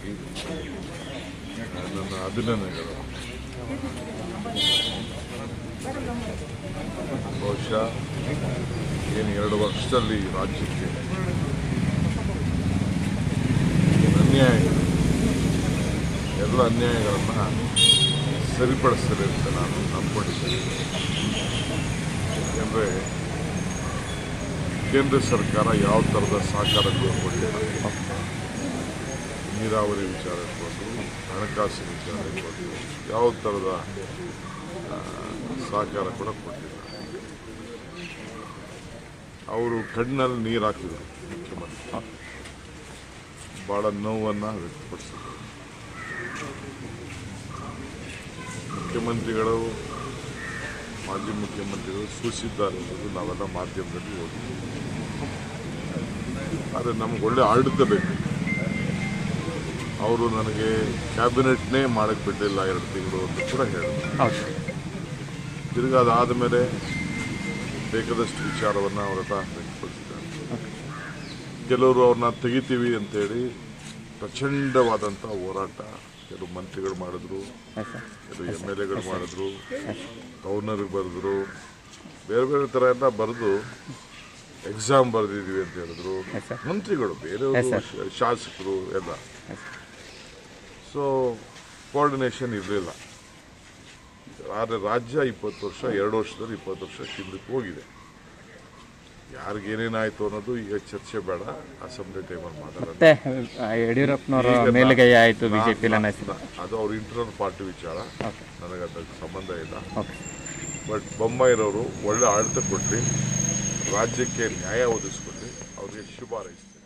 ಪರವಾಗಿ ನನ್ನ ಅಭಿನಂದನೆಗಳು. ಬಹುಶಃ ಏನು 2 ವರ್ಷದಲ್ಲಿ ರಾಜ್ಯಕ್ಕೆ ಅನ್ಯಾಯ, ಎಲ್ಲ ಅನ್ಯಾಯಗಳನ್ನು ಸರಿಪಡಿಸ್ತಾರೆ ಅಂತ ನಾನು ನಂಬ್ಕೊಂಡಿದ್ದೇನೆ. ಯಾಕೆಂದರೆ ಕೇಂದ್ರ ಸರ್ಕಾರ ಯಾವ ಥರದ ಸಹಕಾರಗಳು ಕೊಟ್ಟಿಲ್ಲ. ನೀರಾವರಿ ವಿಚಾರ ಇರ್ಬೋದು, ಹಣಕಾಸಿನ ವಿಚಾರ ಇರ್ಬೋದು, ಯಾವ ಥರದ ಸಹಕಾರ ಕೂಡ ಕೊಟ್ಟಿಲ್ಲ. ಅವರು ಕಣ್ಣಲ್ಲಿ ನೀರು ಹಾಕಿದರು. ಮುಖ್ಯಮಂತ್ರಿ ಭಾಳ ನೋವನ್ನು ವ್ಯಕ್ತಪಡಿಸಿದರು. ಮುಖ್ಯಮಂತ್ರಿಗಳು, ಮಾಜಿ ಮುಖ್ಯಮಂತ್ರಿಗಳು ಸೂಚಿಸಿದ್ದಾರೆ ಅನ್ನೋದು ನಾವೆಲ್ಲ ಮಾಧ್ಯಮದಲ್ಲಿ ಓದಿದ್ದೀವಿ. ಆದರೆ ನಮ್ಗೆ ಒಳ್ಳೆ ಆಡಳಿತ ಬೇಕು. ಅವರು ನನಗೆ ಕ್ಯಾಬಿನೆಟ್ನೇ ಮಾಡಕ್ಕೆ ಬಿಡಲಿಲ್ಲ 2 ತಿಂಗಳು ಅಂತ ಕೂಡ ಹೇಳಿದ್ರು. ತಿರುಗಿ ಅದಾದ ಮೇಲೆ ಬೇಕಾದಷ್ಟು ವಿಚಾರವನ್ನು ಅವರೆಲ್ಲ ವ್ಯಕ್ತಪಡಿಸಿದ್ದಾರೆ. ಕೆಲವರು ಅವ್ರನ್ನ ತೆಗಿತೀವಿ ಅಂತೇಳಿ ಪ್ರಚಂಡವಾದಂಥ ಹೋರಾಟ ಕೆಲವು ಮಂತ್ರಿಗಳು ಮಾಡಿದ್ರು, ಕೆಲವು MLAಗಳು ಮಾಡಿದ್ರು, ಗವರ್ನರ್ಗೆ ಬರೆದ್ರು, ಬೇರೆ ಬೇರೆ ಥರ ಎಲ್ಲ ಬರೆದು ಎಕ್ಸಾಮ್ ಬರೆದಿದ್ವಿ ಅಂತ ಹೇಳಿದ್ರು ಮಂತ್ರಿಗಳು, ಬೇರೆಯವರು, ಶಾಸಕರು ಎಲ್ಲ. ಸೊ ಕೋಆರ್ಡಿನೇಷನ್ ಇರಲಿಲ್ಲ. ಆದರೆ ರಾಜ್ಯ 20 ವರ್ಷ, 2 ವರ್ಷದಲ್ಲಿ 20 ವರ್ಷ ಹಿಂದಕ್ಕೆ ಹೋಗಿದೆ. ಯಾರಿಗೇನೇನಾಯಿತು ಅನ್ನೋದು ಈಗ ಚರ್ಚೆ ಬೇಡ, ಅಸೆಂಬ್ಲಿ ಟೈಮಲ್ಲಿ ಮಾತಾಡೋಣ. ಯಡಿಯೂರಪ್ಪನವರ ಮೇಲುಗೈ ಆಯಿತು ಬಿಜೆಪಿ, ಅದು ಅವ್ರ ಇಂಟರ್ನಲ್ ಪಾರ್ಟಿ ವಿಚಾರ, ನನಗೆ ಅದಕ್ಕೆ ಸಂಬಂಧ ಇಲ್ಲ. ಬಟ್ ಬೊಮ್ಮಾಯಿರವರು ಒಳ್ಳೆ ಆಡಳಿತ ಕೊಟ್ಟು ರಾಜ್ಯಕ್ಕೆ ನ್ಯಾಯ ಒದಗಿಸ್ಕೊಟ್ಟು ಅವ್ರಿಗೆ ಶುಭ ಹಾರೈಸ್ತೀನಿ.